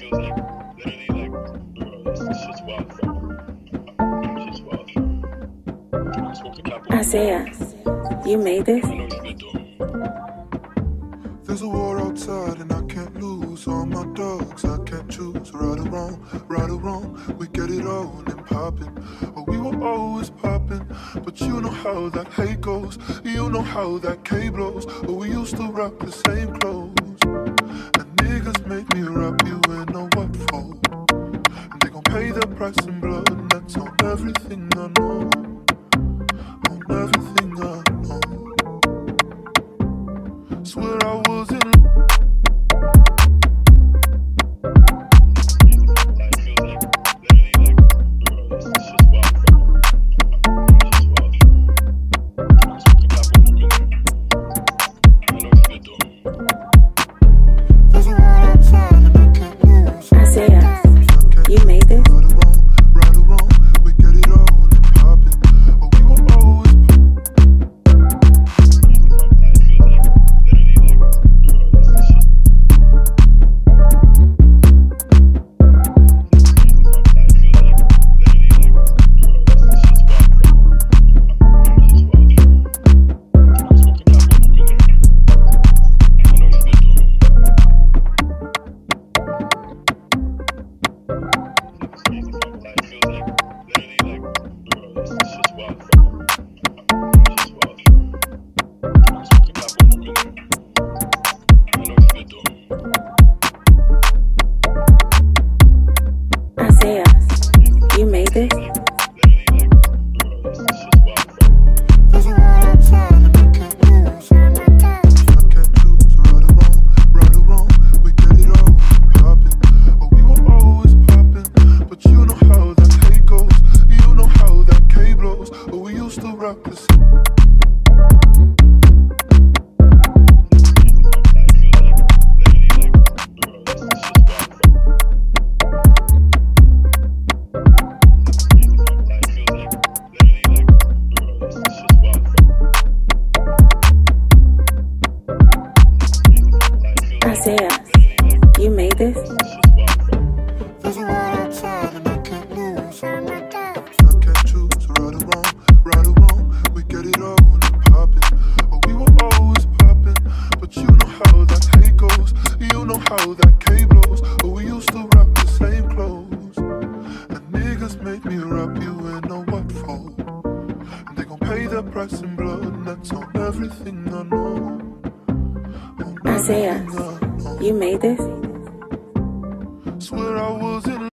Isaiah, you made this? There's a war outside and I can't lose all my dogs. I can't choose right or wrong. We get it on and popping. Oh, we were always popping, but you know how that hate goes. You know how that K blows. Oh, we used to rock the same clothes. And niggas make me rap you in a what for? And they gon' pay the price in blood, and that's on everything I know. On everything I know. Swear I was in Isaiah, you made this? right or wrong, we get it on and popping. Oh, we were always Isaiah, you made this? there's a war outside and I can't lose. I can't choose right or wrong. We get it on and popping. Oh, we were always popping, but you know how that hate goes. You know how that K blows. Oh, we used to rock the same. Isaiah, you made this? There's a war outside and I can't lose. I can't choose right or wrong. We get it on and popping. Oh, we were always popping, but you know how that hate goes. You know how that K blows. Oh, we used to rock the same clothes. And niggas make me rap you in a what for? And they gon' pay the price in blood, and that's on everything I know. On Isaiah, everything I know. you made this? Swear I was in